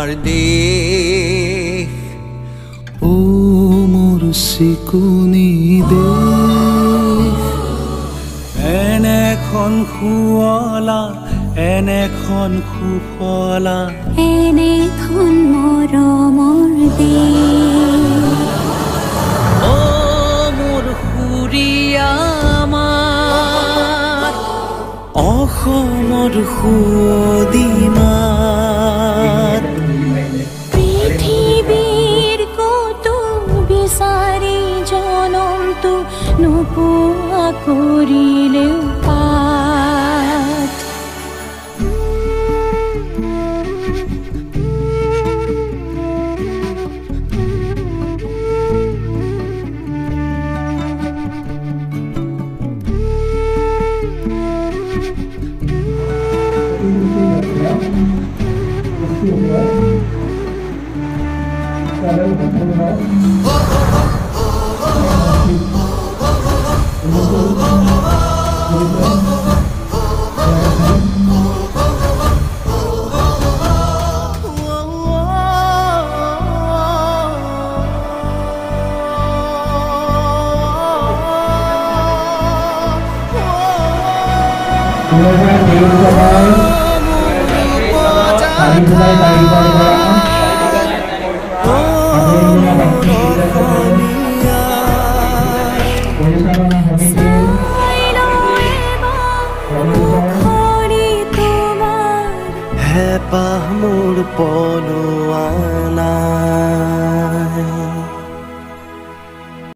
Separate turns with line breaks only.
আমাৰ দেশ
ও মোৰ চিকুনি দেশ এনেখন শুৱলা এনেখন সুফলা
এনেখন মৰমৰ দেশ
ও মোৰ সুৰীয়া মাত
অসমৰ সুদিমাত
পৃথিৱীৰ কতো বিচাৰি জনমটো নোপোৱা কৰিলেও পাত
হেঁপাহ মোৰ পলোৱানা